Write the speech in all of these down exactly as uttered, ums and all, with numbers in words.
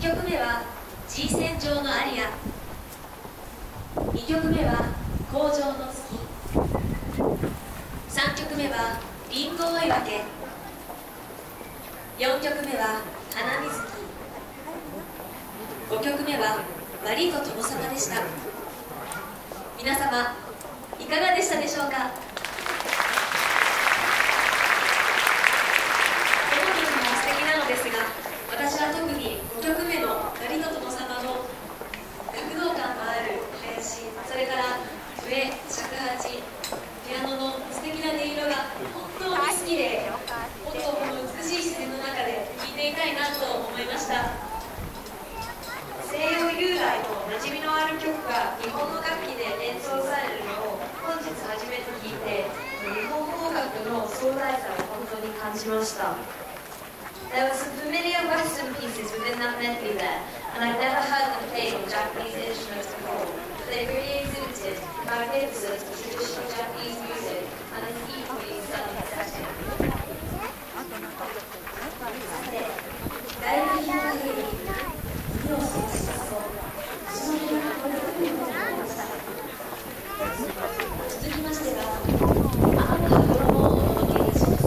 っきょくめは G 線上のアリア、にきょくめは工場の月、さんきょくめはリンゴ追い分け、よんきょくめは花水木、ごきょくめはマリーゴ殿様でした。皆様いかがでしたでしょうか。どの曲も素敵なのですが、私は特にごきょくめのマリーゴ殿様の躍動感のある林、それから笛、尺八、ピアノの素敵な音色が本当に好きで、もっとこの美しい自然の中で聴いていたいなと思いました。西洋由来の馴染みのある曲が日本の楽器で演奏されるのを本日初めて聞いて、日本邦楽の壮大さを本当に感じました。There were some familiar Western pieces within that medley there, and I've never heard them played on Japanese instruments before, but they really exhibited the magnificence of traditional Japanese music and its equally stunning setting. 大学の陰に身を過ごしたそう、その日がこれだけのことになりました。続きましては、天の羽衣をお届けいたします。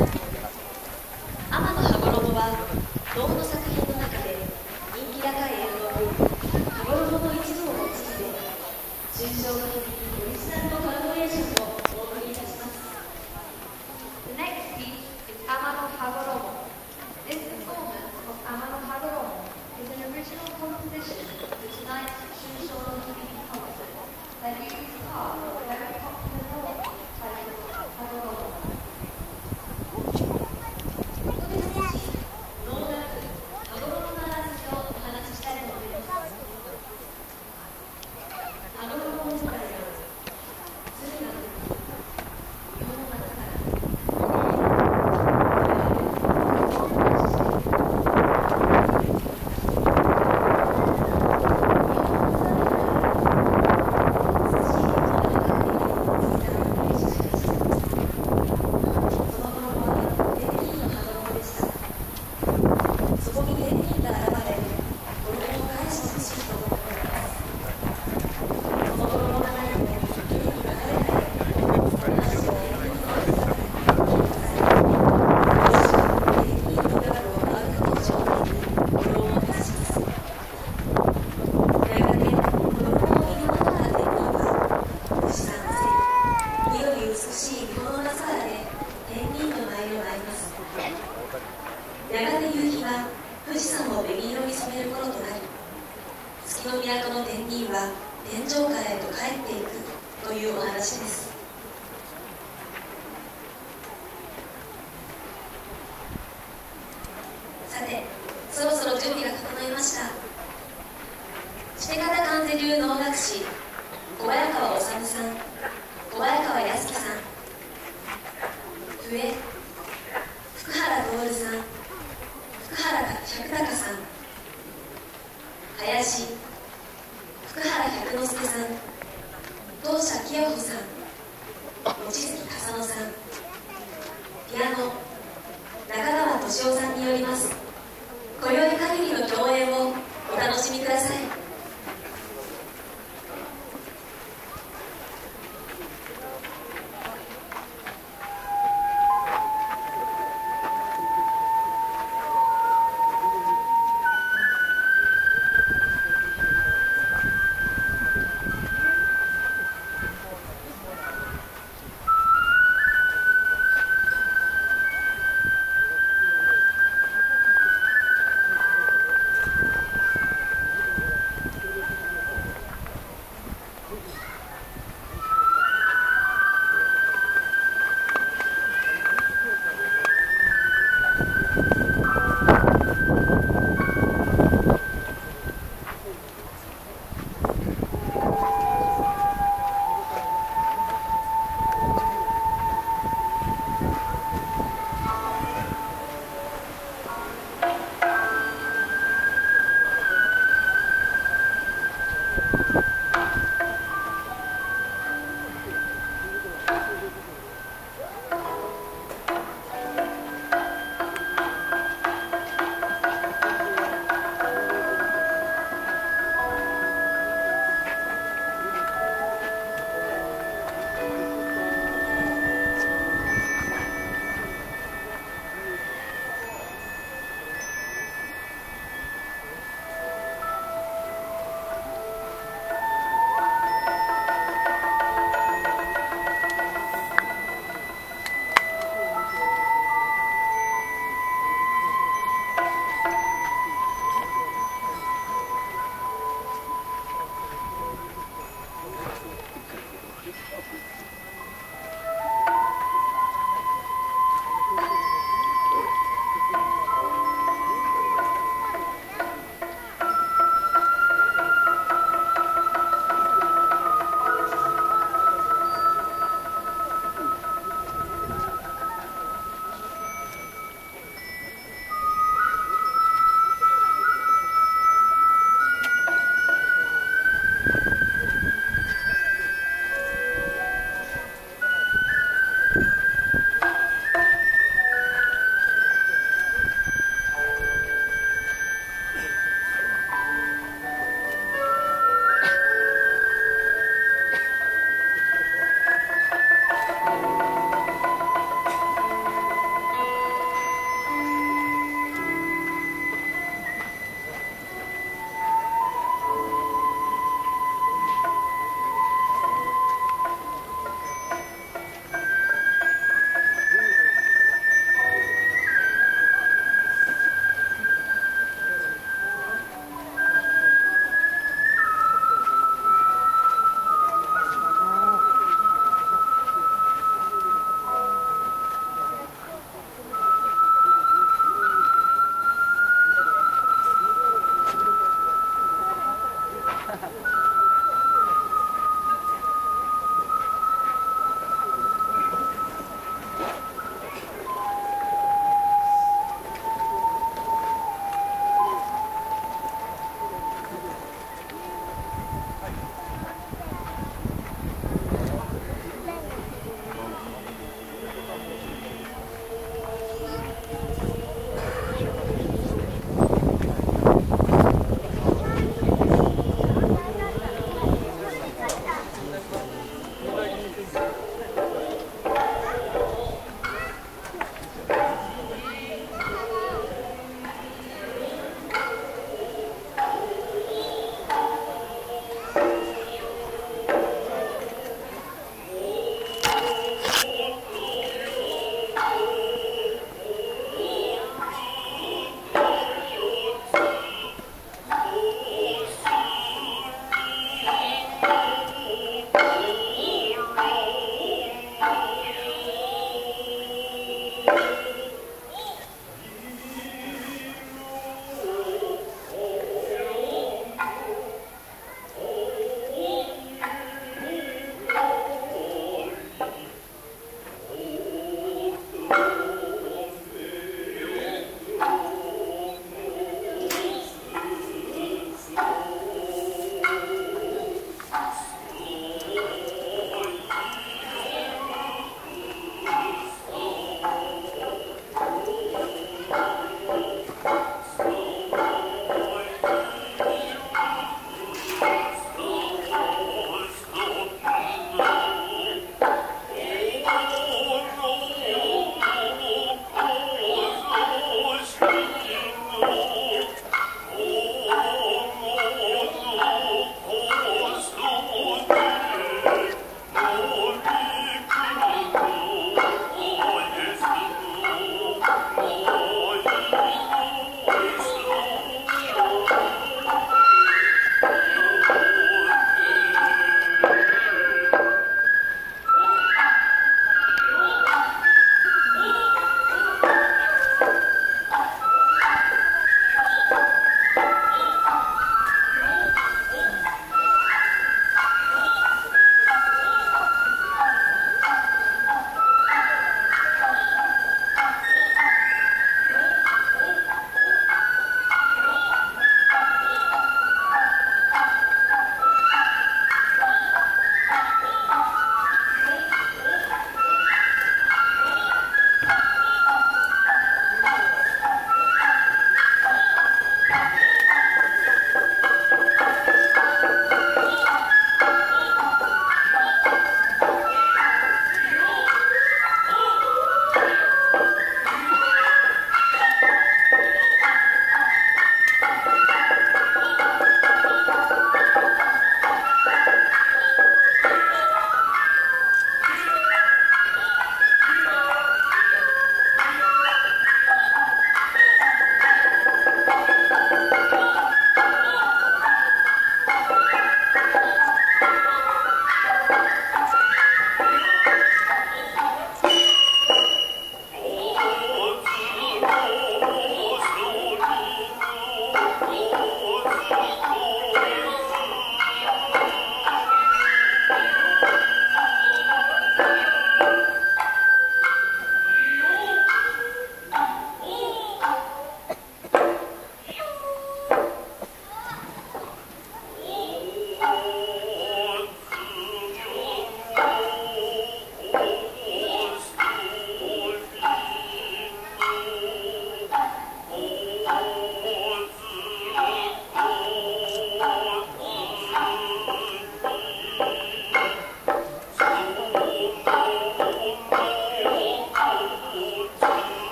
天の羽衣は能の作品の中で人気高い演目、羽衣の一部を用いて純正の響きオリジナルのコラボレーションをお送りいたします。 The next piece is Amano Hagoromo. This performance of Amano Hagoromo is an original composition for tonight's Shunsho no Hibiki concert that uses part of a very popular novel titled Hagoromo.やがて夕日は富士山を紅色に染める頃となり、月の都の天人は天上界へと帰っていくというお話です。さて、そろそろ準備が整いました。シテ方観世流能楽師小早川治さん、小早川康樹さん、笛福原徹さん、福原百孝さん、林福原百之助さん、当社清穂さん、望月笠野さん、ピアノ中川俊夫さんによります。今宵限りの共演をお楽しみください。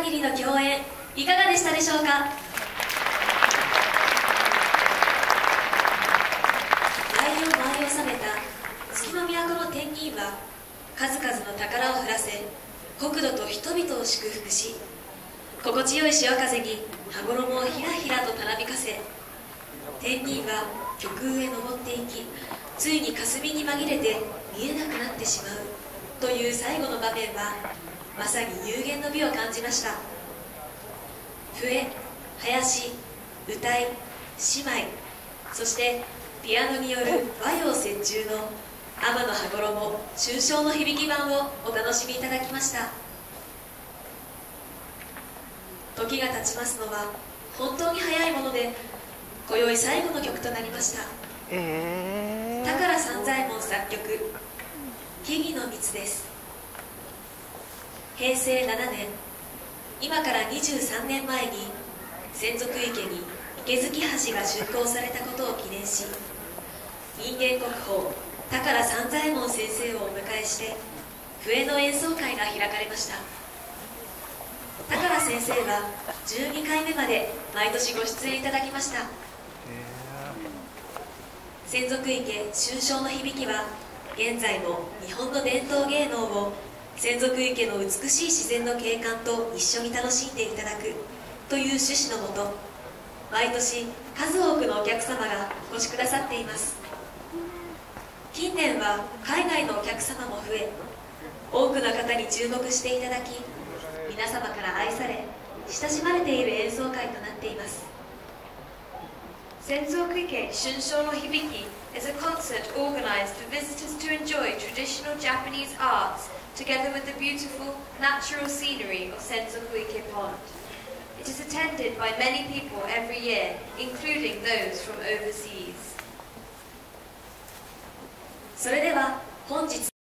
限りの共演いかがでしたでしょうか。愛を舞い収めた月の都の天人は数々の宝を降らせ国土と人々を祝福し、心地よい潮風に羽衣をひらひらとたなびかせ、天人は極上へ登っていき、ついに霞に紛れて見えなくなってしまうという最後の場面はまさに幽玄の美を感じました。笛、林、歌い、姉妹、そしてピアノによる和洋折衷の天の羽衣春宵の響き版をお楽しみいただきました。時が経ちますのは本当に早いもので、今宵最後の曲となりました。 えー、 宝三左衛門作曲「木々の蜜」です。へいせいななねん、今からにじゅうさんねんまえに洗足池に池月橋が竣工されたことを記念し、人間国宝宝三左衛門先生をお迎えして笛の演奏会が開かれました。宝先生はじゅうにかいめまで毎年ご出演いただきました。洗足池春宵の響きは現在も日本の伝統芸能を洗足池の美しい自然の景観と一緒に楽しんでいただくという趣旨のもと、毎年数多くのお客様がお越しくださっています。近年は海外のお客様も増え、多くの方に注目していただき、皆様から愛され親しまれている演奏会となっています。 洗足池春宵の響き is a concert organized for visitors to enjoy traditional Japanese arts together with the beautiful natural scenery of Sensokuike Pond. It is attended by many people every year, including those from overseas. それでは本日